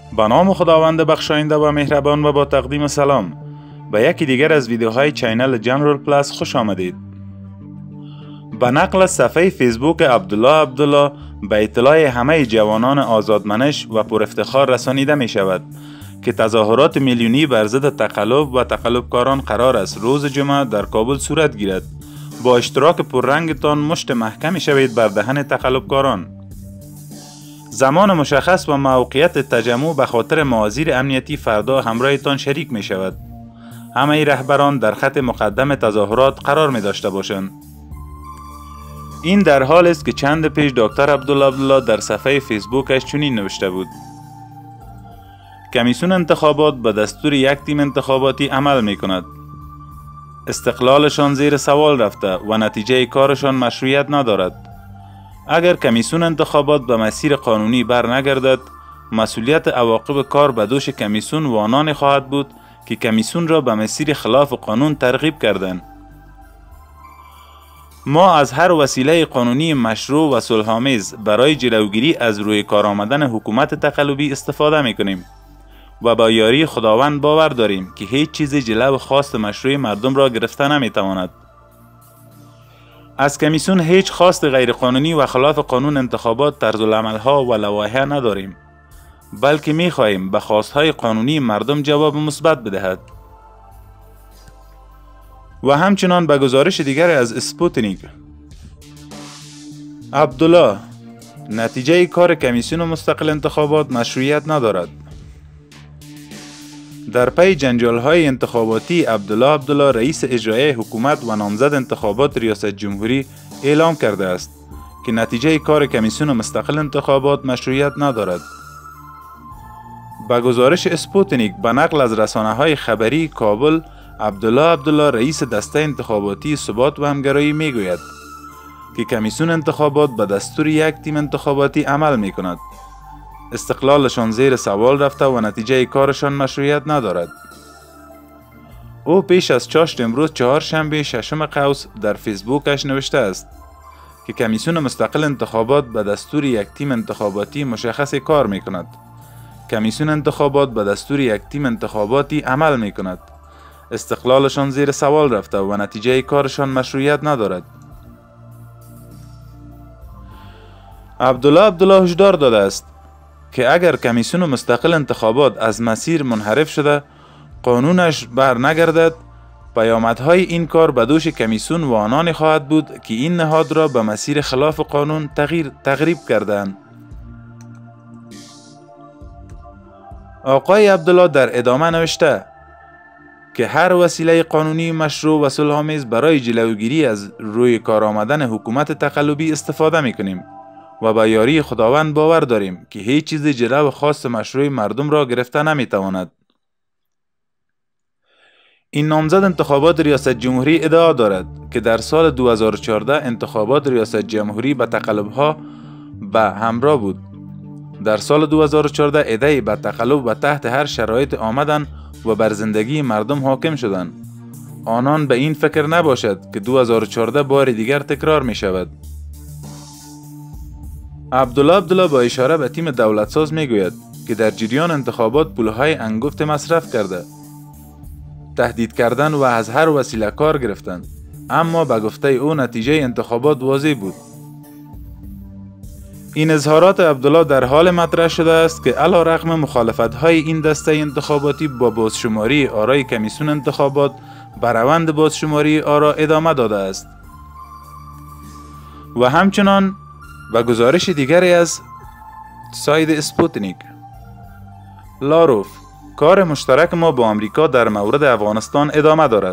به نام خداوند بخشاینده و مهربان و با تقدیم سلام به یکی دیگر از ویدیوهای چینل جنرال پلاس خوش آمدید. به نقل از صفحه فیسبوک عبدالله به اطلاع همه جوانان آزادمنش و پر افتخار رسانیده می شود که تظاهرات میلیونی بر ضد تقلب و تقلبکاران قرار است روز جمعه در کابل صورت گیرد. با اشتراک پررنگتان مشت محکمی شوید بر دهن تقلبکاران. زمان مشخص و موقعیت تجمع به خاطر موازیر امنیتی فردا همراهتان شریک می شود. همه رهبران در خط مقدم تظاهرات قرار می داشته باشند. این در حال است که چند پیش دکتر عبدالله در صفحه فیسبوکش چنین نوشته بود: کمیسیون انتخابات به دستور یک تیم انتخاباتی عمل می کند. استقلالشان زیر سوال رفته و نتیجه کارشان مشروعیت ندارد. اگر کمیسیون انتخابات به مسیر قانونی بر نگردد، مسئولیت عواقب کار به دوش کمیسیون و آنان خواهد بود که کمیسیون را به مسیر خلاف قانون ترغیب کردند. ما از هر وسیله قانونی مشروع و صلح‌آمیز برای جلوگیری از روی کار آمدن حکومت تقلبی استفاده می‌کنیم و با یاری خداوند باور داریم که هیچ چیز جلو خواست مشروع مردم را گرفته نمی‌تواند. از کمیسیون هیچ خواست غیرقانونی و خلاف قانون انتخابات طرزالعمل‌ها و لوایح نداریم، بلکه می‌خواهیم به خواست‌های قانونی مردم جواب مثبت بدهد. و همچنان به گزارش دیگر از اسپوتنیک: عبدالله، نتیجه کار کمیسیون مستقل انتخابات مشروعیت ندارد. در پی جنجال‌های انتخاباتی عبدالله رئیس اجرایی حکومت و نامزد انتخابات ریاست جمهوری اعلام کرده است که نتیجه کار کمیسیون مستقل انتخابات مشروعیت ندارد. به گزارش اسپوتنیک به نقل از رسانه‌های خبری کابل، عبدالله رئیس دسته انتخاباتی ثبات و همگرایی میگوید که کمیسیون انتخابات به دستور یک تیم انتخاباتی عمل می کند. استقلالشان زیر سوال رفته و نتیجه کارشان مشروعیت ندارد. او پیش از چاشت امروز چهارشنبه ششم قوس در فیسبوکش نوشته است که کمیسیون مستقل انتخابات به دستور یک تیم انتخاباتی مشخص کار می کند. کمیسیون انتخابات به دستور یک تیم انتخاباتی عمل می کند. استقلالشان زیر سوال رفته و نتیجه کارشان مشروعیت ندارد. عبدالله هشدار داده است که اگر کمیسیون مستقل انتخابات از مسیر منحرف شده، قانونش بر نگردد، پیامدهای این کار به دوش کمیسیون و آنان خواهد بود که این نهاد را به مسیر خلاف قانون تغییب کردند. آقای عبدالله در ادامه نوشته که هر وسیله قانونی مشروع و صلح‌آمیز برای جلوگیری از روی کار آمدن حکومت تقلبی استفاده می‌کنیم و با یاری خداوند باور داریم که هیچ چیز جلو خواست مشروع مردم را گرفته نمی‌تواند. این نامزد انتخابات ریاست جمهوری ادعا دارد که در سال 2014 انتخابات ریاست جمهوری به تقلب‌ها به همراه بود. در سال 2014 عده‌ای به تقلب و تحت هر شرایط آمدند و بر زندگی مردم حاکم شدند. آنان به این فکر نباشد که 2014 بار دیگر تکرار می شود. عبدالله با اشاره به تیم دولتساز می گوید که در جریان انتخابات پولهای انگفت مصرف کرده، تهدید کردن و از هر وسیله کار گرفتند، اما به گفته او نتیجه انتخابات واضح بود. این اظهارات عبدالله در حال مطرح شده است که علی رغم مخالفت‌های این دسته انتخاباتی با بازشماری آرای کمیسیون انتخابات بر روند بازشماری آرا ادامه داده است. و همچنان به گزارش دیگری از سایت اسپوتنیک: لاروف، کار مشترک ما با آمریکا در مورد افغانستان ادامه دارد.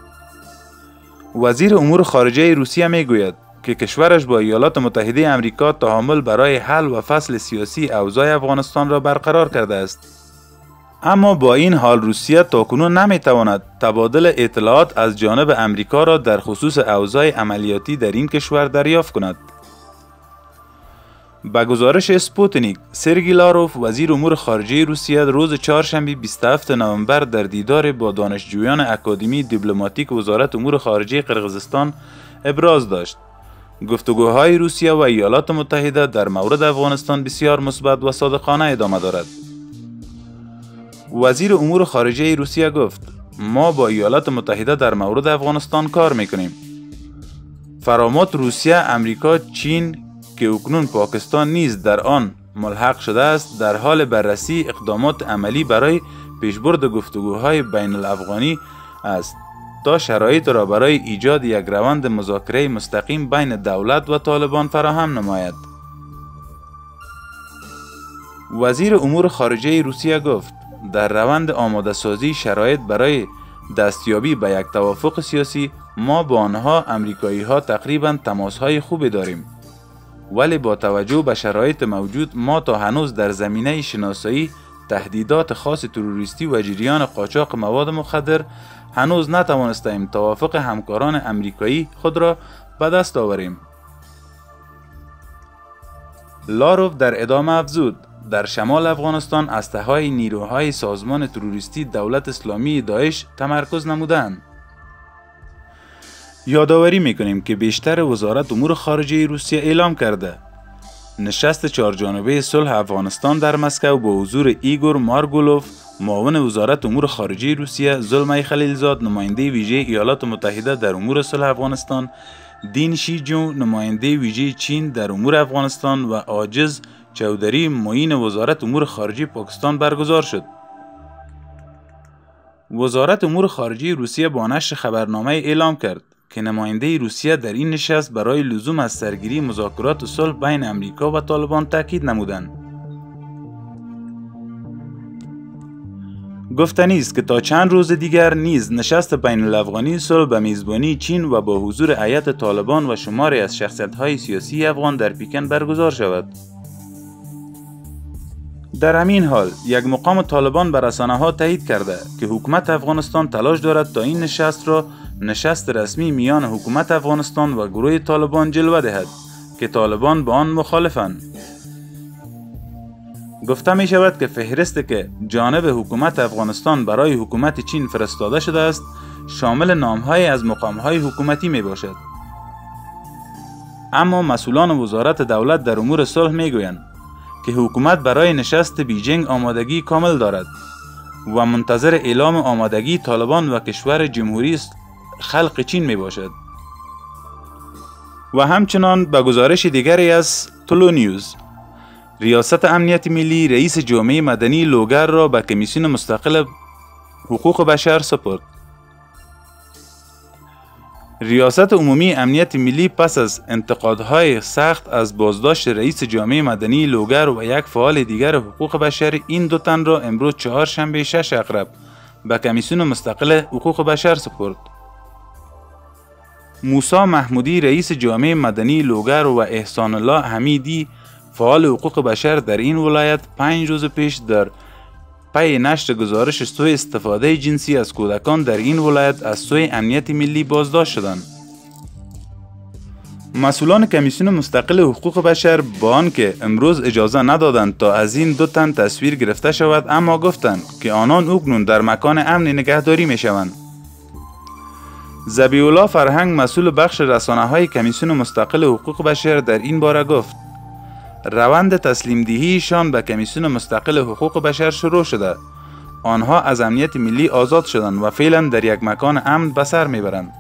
وزیر امور خارجه روسیه میگوید که کشورش با ایالات متحده آمریکا تعامل برای حل و فصل سیاسی اوضاع افغانستان را برقرار کرده است. اما با این حال روسیه تاکنون نمیتواند تبادل اطلاعات از جانب آمریکا را در خصوص اوضاع عملیاتی در این کشور دریافت کند. به گزارش اسپوتنیک، سرگی لاروف، وزیر امور خارجه روسیه، روز چهارشنبه 27 نوامبر در دیدار با دانشجویان اکادمی دیپلماتیک وزارت امور خارجه قرقیزستان ابراز داشت. گفتگوهای روسیه و ایالات متحده در مورد افغانستان بسیار مثبت و صادقانه ادامه دارد. وزیر امور خارجه روسیه گفت ما با ایالات متحده در مورد افغانستان کار میکنیم. فراموت روسیه، امریکا، چین که اکنون پاکستان نیز در آن ملحق شده است در حال بررسی اقدامات عملی برای پیشبرد گفتگوهای بین الافغانی است تا شرایط را برای ایجاد یک روند مذاکره مستقیم بین دولت و طالبان فراهم نماید. وزیر امور خارجه روسیه گفت در روند آماده سازی شرایط برای دستیابی به یک توافق سیاسی ما با آنها امریکایی ها تقریبا تماس های خوبی داریم، ولی با توجه به شرایط موجود ما تا هنوز در زمینه شناسایی تهدیدات خاص تروریستی و جریان قاچاق مواد مخدر هنوز نتوانستیم توافق همکاران امریکایی خود را به دست آوریم. لاروف در ادامه افزود در شمال افغانستان اسلحه‌های نیروهای سازمان تروریستی دولت اسلامی داعش تمرکز نمودند. یادآوری میکنیم که بیشتر وزارت امور خارجه روسیه اعلام کرده نشست چهارجانبه صلح افغانستان در مسکو با حضور ایگور مارگولوف معاون وزارت امور خارجه روسیه، زلمای خلیلزاد نماینده ویژه ایالات متحده در امور صلح افغانستان، دین شیجو نماینده ویژه چین در امور افغانستان و عاجز چودری معین وزارت امور خارجه پاکستان برگزار شد. وزارت امور خارجه روسیه با نشر خبرنامه اعلام کرد که نماینده روسیه در این نشست برای لزوم از سرگیری مذاکرات صلح بین امریکا و طالبان تاکید نمودند. گفتنی است که تا چند روز دیگر نیز نشست بین الافغانی صلح به میزبانی چین و با حضور هیئت طالبان و شماری از شخصیت‌های سیاسی افغان در پیکن برگزار شود. در همین حال یک مقام طالبان به رسانه‌ها تایید کرده که حکومت افغانستان تلاش دارد تا این نشست را نشست رسمی میان حکومت افغانستان و گروه طالبان جلوه دهد که طالبان با آن مخالفند. گفته می شود که فهرستی که جانب حکومت افغانستان برای حکومت چین فرستاده شده است شامل نام‌های از مقام‌های حکومتی می باشد. اما مسئولان وزارت دولت در امور صلح می گویند که حکومت برای نشست بیجینگ آمادگی کامل دارد و منتظر اعلام آمادگی طالبان و کشور جمهوری خلق چین می باشد. و همچنان به گزارش دیگری از تلو نیوز، ریاست امنیت ملی رئیس جامعه مدنی لوگر را به کمیسیون مستقل حقوق بشر سپرد. ریاست عمومی امنیت ملی پس از انتقادهای سخت از بازداشت رئیس جامعه مدنی لوگر و یک فعال دیگر حقوق بشر این دو تن را امروز چهارشنبه 6 اقرب به کمیسیون مستقل حقوق بشر سپرد. موسی محمودی رئیس جامعه مدنی لوگر و احسان الله حمیدی فعال حقوق بشر در این ولایت 5 روز پیش در پی نشر گزارش سوء استفاده جنسی از کودکان در این ولایت از سوی امنیت ملی بازداشت شدند. مسئولان کمیسیون مستقل حقوق بشر با آنکه امروز اجازه ندادند تا از این دو تن تصویر گرفته شود، اما گفتند که آنان اکنون در مکان امن نگهداری می شوند. ذبیح الله فرهنگ مسئول بخش رسانه‌های کمیسیون مستقل حقوق بشر در این باره گفت روند تسلیم دهیشان به کمیسیون مستقل حقوق بشر شروع شده. آنها از امنیت ملی آزاد شدند و فعلا در یک مکان امن به سر میبرند.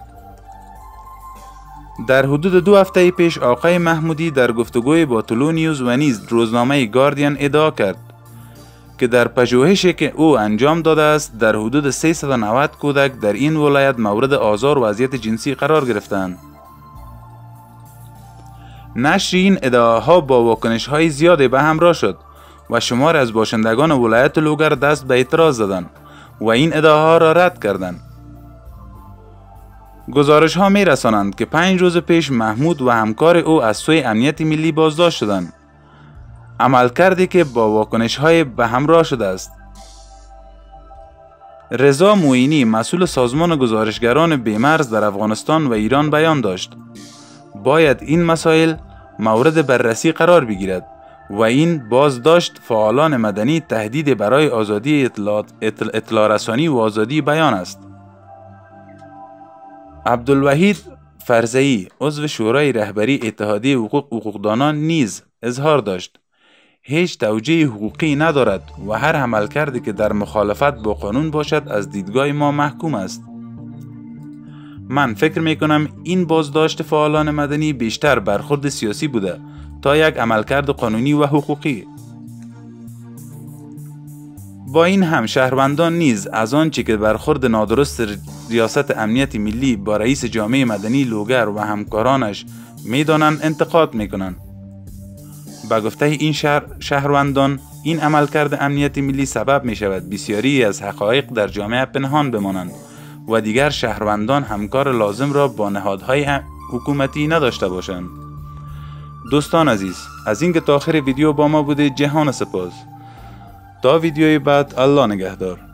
در حدود 2 هفته پیش آقای محمودی در گفتگوی با تلو نیوز و نیز روزنامه گاردین ادعا کرد که در پژوهشی که او انجام داده است در حدود 390 کودک در این ولایت مورد آزار و اذیت جنسی قرار گرفتند. نشر این ادعاها با واکنش‌های زیادی به همراه شد و شمار از باشندگان ولایت لوگر دست به اعتراض زدند و این ادعاها را رد کردند. گزارش‌ها می‌رسانند که 5 روز پیش محمود و همکار او از سوی امنیت ملی بازداشت شدند. عملکردی که با واکنش‌های به همراه شده است. رضا موینی مسئول سازمان گزارشگران بی‌مرز در افغانستان و ایران بیان داشت باید این مسائل مورد بررسی قرار بگیرد و این بازداشت فعالان مدنی تهدید برای آزادی اطلاع رسانی و آزادی بیان است. عبدالوحید فرزئی عضو شورای رهبری اتحادیه حقوقدانان نیز اظهار داشت هیچ توجیه حقوقی ندارد و هر عملکردی که در مخالفت با قانون باشد از دیدگاه ما محکوم است. من فکر میکنم این بازداشت فعالان مدنی بیشتر برخورد سیاسی بوده تا یک عملکرد قانونی و حقوقی. با این هم شهروندان نیز از آنچه که برخورد نادرست ریاست امنیت ملی با رئیس جامعه مدنی لوگر و همکارانش میدانند انتقاد میکنند. با گفته این شهروندان این عملکرد امنیت ملی سبب می شود بسیاری از حقایق در جامعه پنهان بمانند و دیگر شهروندان همکار لازم را با نهادهای حکومتی نداشته باشند. دوستان عزیز، از اینکه تا آخر ویدیو با ما بوده جهان سپاس. تا ویدیوی بعد الله نگهدار.